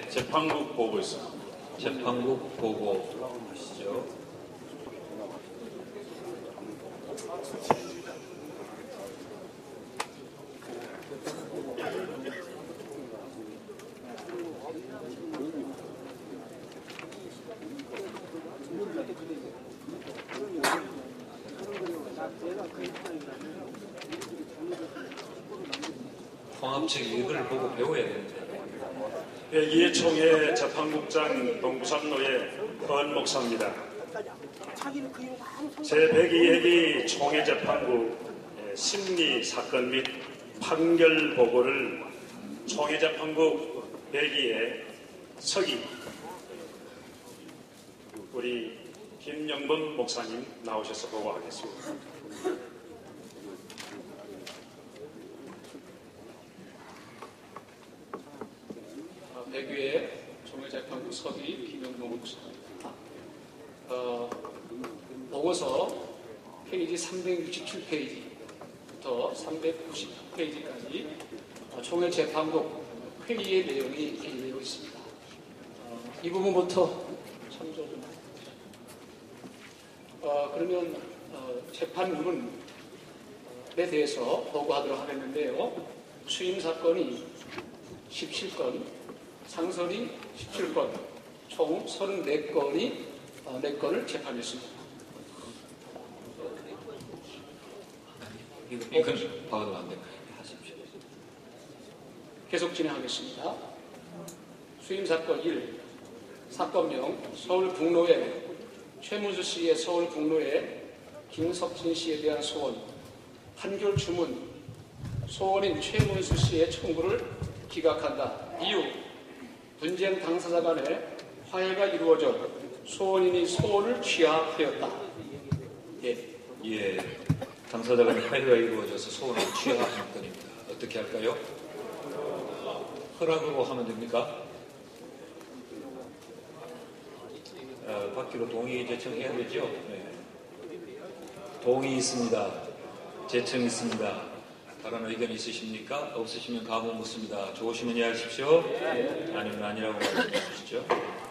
재판국 보고 있습니다. 재판국 보고 하시죠. 통합책 이걸 보고 배워야 되는데. 이해총회 재판국장 동부산로의 헌 목사입니다. 제102회기 총회재판국 심리 사건 및 판결 보고를 총회재판국 102의 서기 우리 김영범 목사님 나오셔서 보고하겠습니다. 백위의 총회재판국 서기 김영범 목사입니다. 보고서 페이지 367페이지부터 399페이지까지 총회재판국 회의의 내용이 기재되어 있습니다. 이 부분부터 참조 좀 그러면 재판론에 대해서 보고하도록 하겠는데요. 추임 사건이 17건, 상설이 17건, 총 34건이 4건을 재판했습니다. 이건 봐도 안 될까요? 하십시오. 계속 진행하겠습니다. 수임 사건 1. 사건명 서울 북로에 최문수 씨의 서울 북로에 김석진 씨에 대한 소원. 판결 주문. 소원인 최문수 씨의 청구를 기각한다. 이유. 분쟁 당사자 간에 화해가 이루어져 소원인이 소원을 취하하였다. 예. 당사자 간에 화해가 이루어져서 소원을 취하하는 건입니다. 어떻게 할까요? 허락으로 하면 됩니까? 받기로 동의 제청해야 되죠? 네. 동의 있습니다. 제청 있습니다. 다른 의견 있으십니까? 없으시면 가보 묻습니다. 좋으시면 예 하십시오. 아니면 아니라고 말씀해 주시죠.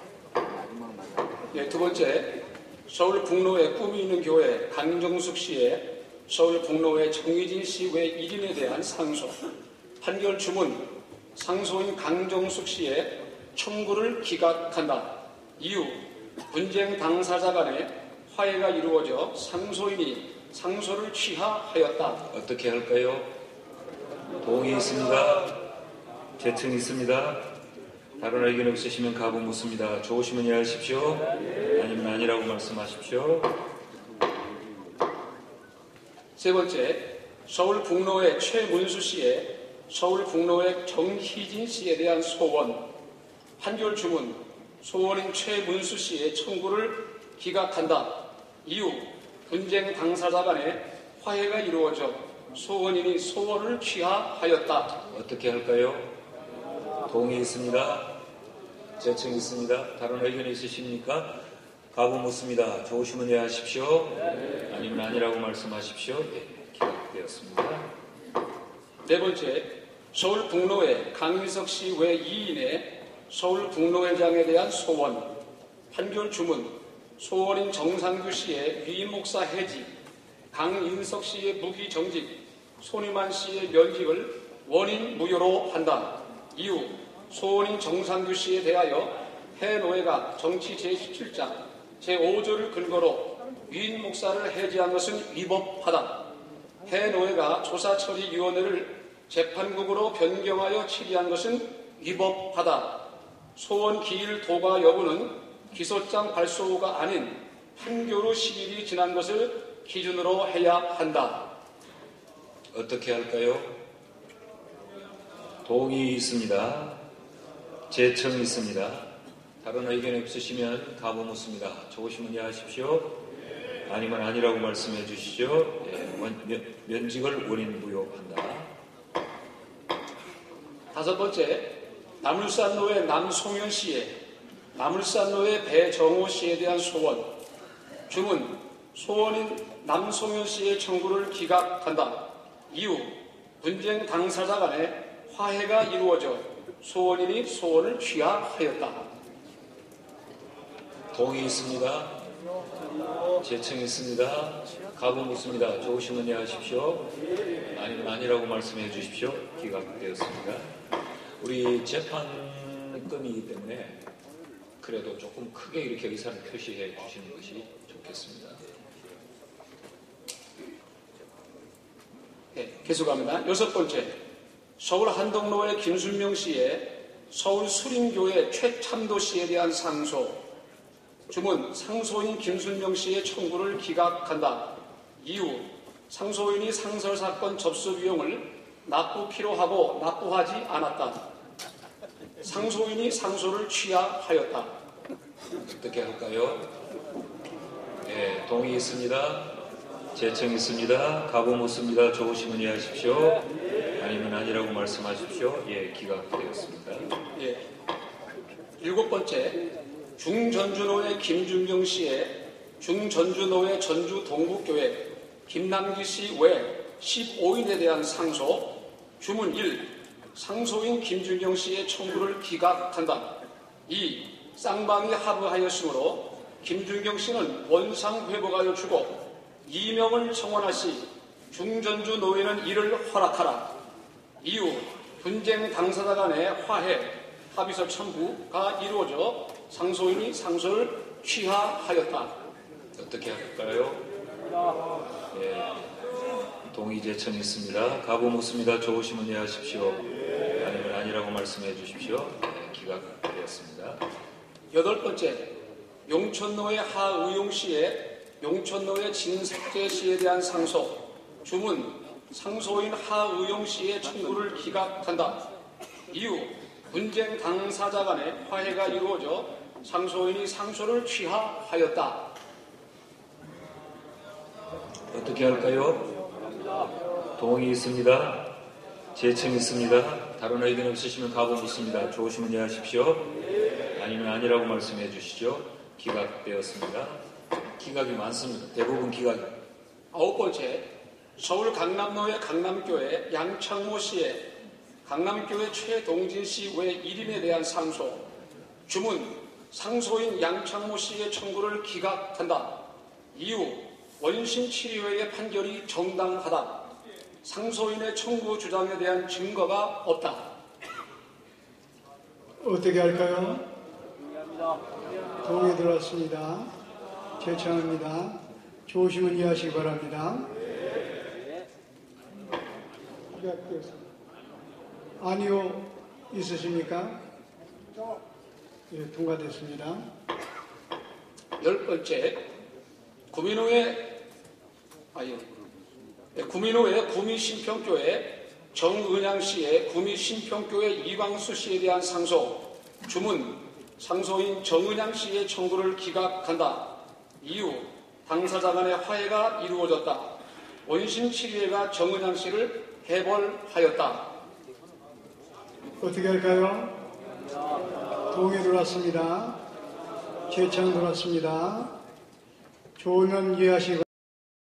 두 번째, 서울 북로에 꿈이 있는 교회 강정숙 씨의 서울 북로의 정의진 씨 외 1인에 대한 상소. 판결 주문. 상소인 강정숙 씨의 청구를 기각한다. 이유. 분쟁 당사자 간에 화해가 이루어져 상소인이 상소를 취하하였다. 어떻게 할까요? 동의 있습니다. 제청 있습니다. 다른 의견 없으시면 가보 묻습니다. 좋으시면 예 하십시오. 아니면 아니라고 말씀하십시오. 세 번째, 서울 북로의 최문수 씨의 서울 북로의 정희진 씨에 대한 소원. 판결 주문. 소원인 최문수 씨의 청구를 기각한다. 이유. 분쟁 당사자 간에 화해가 이루어져 소원인이 소원을 취하하였다. 어떻게 할까요? 동의 있습니다. 제청 있습니다. 다른 의견 있으십니까? 가보 묻습니다. 좋으시면 예 하십시오. 아니면 아니라고 말씀하십시오. 기각되었습니다. 네 번째, 서울 북로의 강인석 씨 외 2인의 서울 북로회장에 대한 소원. 판결 주문. 소원인 정상규 씨의 위임 목사 해지, 강인석 씨의 무기 정직, 손희만 씨의 면직을 원인 무효로 한다. 이유. 소원인 정상규 씨에 대하여 해노회가 정치 제17장 제5조를 근거로 위임 목사를 해지한 것은 위법하다. 해노회가 조사처리위원회를 재판국으로 변경하여 처리한 것은 위법하다. 소원 기일 도과 여부는 기소장 발소가 아닌 판결 후 10일이 지난 것을 기준으로 해야 한다. 어떻게 할까요? 동의 있습니다. 제청 있습니다. 다른 의견 없으시면 가보 묻습니다. 좋으시면 예 하십시오. 아니면 아니라고 말씀해 주시죠. 면직을 원인 무효한다. 다섯 번째, 나물산로의 남송현 씨의 나물산로의 배정호 씨에 대한 소원. 주문. 소원인 남송현 씨의 청구를 기각한다. 이유. 분쟁 당사자 간에 화해가 이루어져 소원인이 소원을 취하하였다. 동의 있습니다. 제청 있습니다. 가부 묻습니다. 좋으시면 예 하십시오. 아니면 아니라고 말씀해 주십시오. 기각되었습니다. 우리 재판건이기 때문에 그래도 조금 크게 이렇게 의사를 표시해 주시는 것이 좋겠습니다. 네, 계속합니다. 6번째, 서울 한덕로의 김순명 씨의 서울 수림교회 최참도 씨에 대한 상소. 주문, 상소인 김순명 씨의 청구를 기각한다. 이유, 상소인이 상설사건 접수 비용을 납부키로 하고 납부하지 않았다. 상소인이 상소를 취하하였다. 어떻게 할까요? 네, 동의 있습니다. 제청 있습니다. 가부 묻습니다. 좋으시면 예 하십시오. 아니면 아니라고 말씀하십시오. 예, 기각되었습니다. 예. 7번째, 중전주노회 김준경 씨의 중전주노회 전주 동북교회 김남기 씨 외 15인에 대한 상소. 주문 1. 상소인 김준경 씨의 청구를 기각한다. 2. 쌍방이 합의하였으므로 김준경 씨는 원상 회복하여 주고 이명을 청원하시 중전주 노회는 이를 허락하라. 이후 분쟁 당사자 간의 화해 합의서 첨부가 이루어져 상소인이 상소를 취하하였다. 어떻게 할까요? 예, 동의 제청 있습니다. 가부 묻습니다. 좋으시면 예 하십시오. 아니면 아니라고 말씀해 주십시오. 네, 기각되었습니다. 8번째, 용천노회 하의용 씨의 용천노회 진석재 씨에 대한 상소. 주문, 상소인 하의용 씨의 청구를 기각한다. 이유, 분쟁 당사자 간의 화해가 이루어져 상소인이 상소를 취하하였다. 어떻게 할까요? 동의 있습니다. 제청 있습니다. 다른 의견 없으시면 가부 묻습니다. 좋으시면 예 하십시오. 아니면 아니라고 말씀해 주시죠. 기각되었습니다. 기각이 많습니다. 대부분 기각이. 9번째, 서울 강남로의 강남교회 양창모 씨의 강남교회 최동진 씨 외 1인에 대한 상소. 주문, 상소인 양창모 씨의 청구를 기각한다. 이유, 원심치료회의 판결이 정당하다. 상소인의 청구 주장에 대한 증거가 없다. 어떻게 할까요? 동의 들어왔습니다. 제청합니다. 좋으시면 이해하시기 바랍니다. 아니요, 있으십니까? 예, 통과됐습니다. 10번째, 구민호의 구미신평교회 정은양 씨의 구미신평교회 이광수 씨에 대한 상소. 주문, 상소인 정은양 씨의 청구를 기각한다. 이유, 당사자 간의 화해가 이루어졌다. 원심치료회가 정은양 씨를 해벌하였다. 어떻게 할까요? 동의 들어왔습니다. 제청 들어왔습니다. 좋으면 이해하시기 바랍니다.